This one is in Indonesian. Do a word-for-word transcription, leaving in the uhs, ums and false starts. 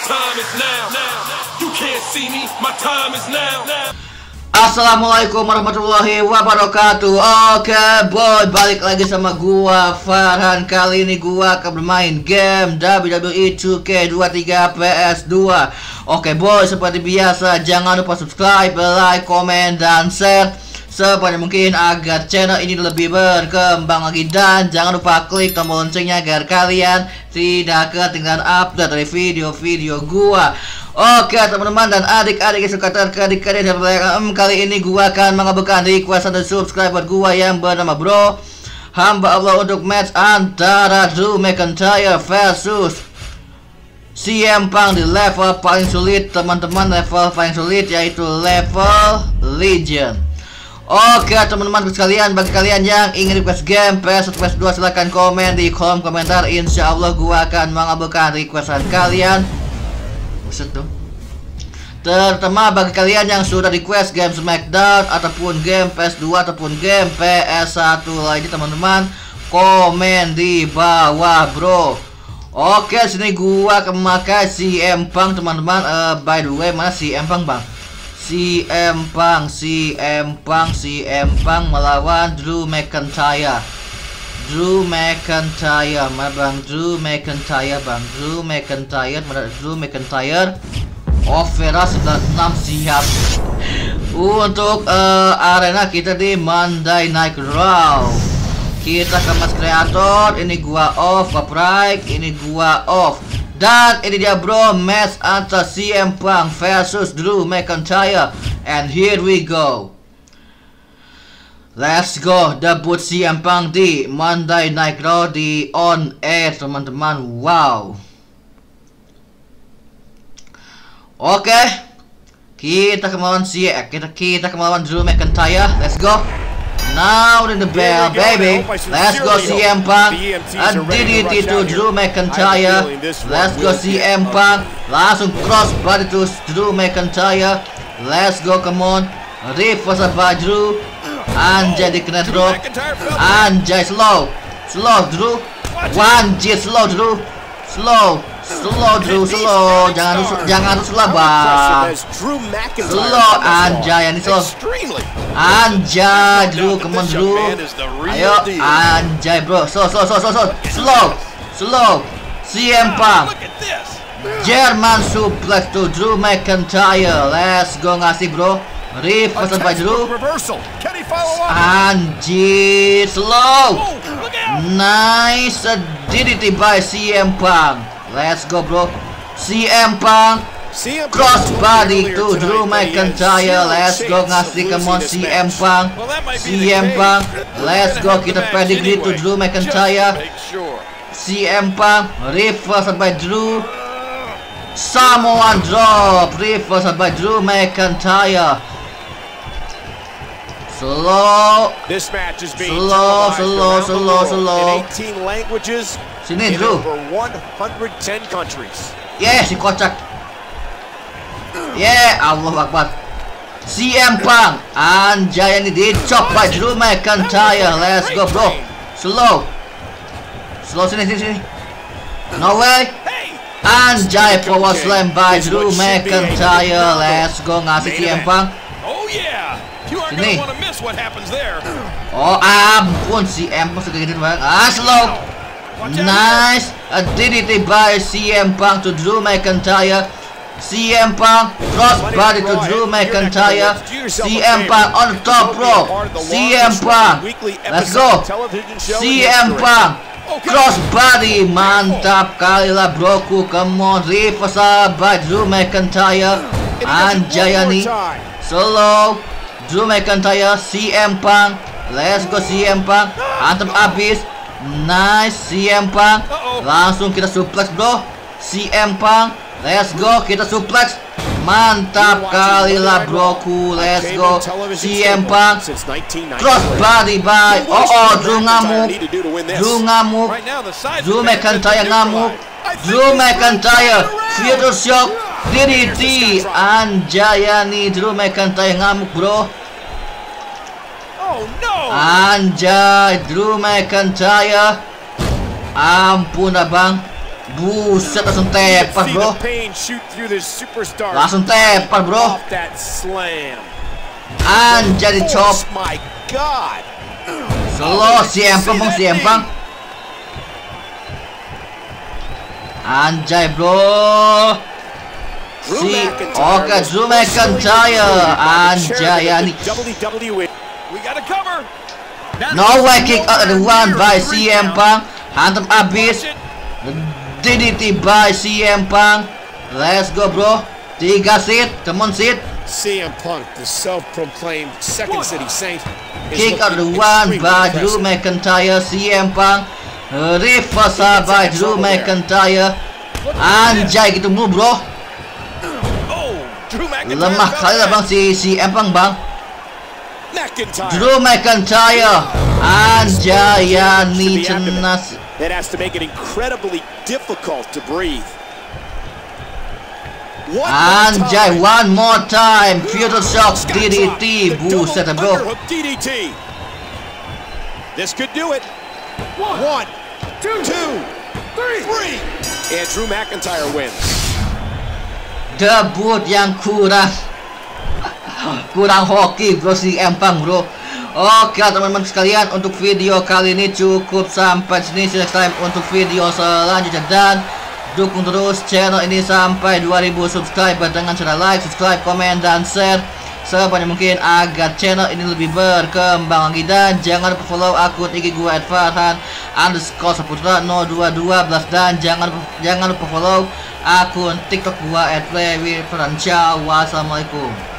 Assalamualaikum warahmatullahi wabarakatuh. Oke boy, balik lagi sama gua Farhan. Kali ini gua akan bermain game W W E two K dua puluh tiga P S dua. Oke boy, seperti biasa jangan lupa subscribe, like, komen, dan share sebanyak mungkin agar channel ini lebih berkembang lagi. Dan jangan lupa klik tombol loncengnya agar kalian tidak ketinggalan update dari video-video gua. Oke teman-teman dan adik-adik yang suka terkait-kait dan um, kali ini gua akan mengabulkan request dari subscriber gua yang bernama Bro Hamba Allah untuk match antara Drew McIntyre versus C M Punk di level paling sulit teman-teman. Level paling sulit yaitu level Legend. Oke teman-teman sekalian, bagi kalian yang ingin request game P S satu P S dua silahkan komen di kolom komentar. Insya Allah gua akan mengabulkan requestan kalian. Buset tuh. Terutama bagi kalian yang sudah request game SmackDown ataupun game P S dua ataupun game P S satu lainnya teman-teman, komen di bawah bro. Oke sini gua akan memakai C M Punk teman-teman. uh, By the way mana C M Punk bang? C M Punk, C M Punk, C M Punk melawan Drew McIntyre. Drew McIntyre, mana bang? Drew McIntyre bang, Drew McIntyre, mana Drew McIntyre? Oh Vera sembilan puluh enam siap. Untuk uh, arena kita di Monday Night Raw. Kita ke Mas Kreator, ini gua off, copyright, ini gua off. Dan ini dia bro, match antara C M Punk versus Drew McIntyre. And here we go. Let's go, debut C M Punk di Monday Night Raw di on air teman-teman. Wow. Oke, okay. Kita kemauan si kita kita kemauan Drew McIntyre. Let's go. Now in the bell, baby. Let's go C M Punk. A D D T to Drew McIntyre. Let's go C M Punk. Langsung cross body to Drew McIntyre. Let's go, come on. Reverse by Drew. Anjay dikena drop. Anjay slow. Slow Drew. One G slow Drew. Slow. Slow Drew, slow. Jangan rusuh, jangan rusuh lah bang. Slow anjay ini slow. Anjay Drew, come on Drew. Ayo anjay bro. Slow, slow, slow, slow, slow. Slow. Slow. C M Punk. German suplex to Drew McIntyre. Let's go ngasih bro. Reverse by Drew. Anjir slow. Nice D D T by C M Punk. Let's go bro. C M Punk cross body to Drew McIntyre. Let's go ngasih come on C M Punk. C M Punk. Let's go kita pedigree to Drew McIntyre. C M Punk reverse by Drew. Samoan drop reverse by Drew McIntyre. Slow. This match is being slow, slow, slow, slow. in eighteen languages. Sini in Drew. over one hundred ten countries. Yeah, si kocak. Yeah, Allah Akbar. C M Punk. Anjay ini dicop by Drew McIntyre. Let's go bro. Slow. Slow sini sini sini. No way. Anjay power slam by Drew McIntyre. Let's go ngasih C M Punk. Oh yeah. You aren't Sini. gonna want to miss what happens there. Oh ampun si M Punk segede banget. Ah slow. Nice. A D D T by C M Punk to Drew McIntyre. C M Punk cross body to Drew McIntyre. C M Punk on the top rope. C M Punk. Let's go. C M Punk cross body. Mantap kali lah broku. Come on. Reverse by Drew McIntyre. Anjayani. Solo. Drew McIntyre, C M Punk. Let's go C M Punk. Antep abis. Nice C M Punk. Langsung kita suplex bro. C M Punk. Let's go kita suplex. Mantap kali lah broku. Let's go C M Punk. Cross body by. Oh oh Drew ngamuk. Drew ngamuk. Drew McIntyre ngamuk. Drew McIntyre Future Shock D D T. Anjayani Drew McIntyre ngamuk bro. Anjay Drew McIntyre. Ampun abang. Buset, langsung tepar See bro. the pain shoot through this superstar. Langsung tepar bro. Off that slam. Anjay dicop. Oh my God. Slow si Empang bang, si Empang. Anjay bro. Si Oke, Drew McIntyre. Anjay yani. W W E. We got to cover. No way, kick out the one by C M Punk. Hantam abis. D D T by C M Punk. Let's go bro. Tiga seat, teman seat. C M Punk, the self-proclaimed Second City Saint. Kick out the one by Drew McIntyre. C M Punk. Reversal by Drew McIntyre. Anjay gitu mulu bro. Oh, Drew McIntyre. Lemah kali lah bang si C M Punk bang. McIntyre. Drew McIntyre. Anjay yani cenas. That has to make it incredibly difficult to breathe. One Anjay, more time. one more time. Future Shock D D T. Buset bro. Underhook D D T. This could do it. One, two, three. And Drew McIntyre wins. Debut yang kurang kurang hoki bro si Empang bro. Oke teman-teman sekalian, untuk video kali ini cukup sampai sini. Subscribe untuk video selanjutnya dan dukung terus channel ini sampai dua ribu subscriber dengan cara like, subscribe, komen, dan share sebanyak mungkin agar channel ini lebih berkembang lagi. Dan jangan lupa follow akun I G gue at farhan underscore saputra nol dua dua belas, dan jangan jangan lupa follow akun TikTok gue at play with farhan. Ciao, wassalamualaikum.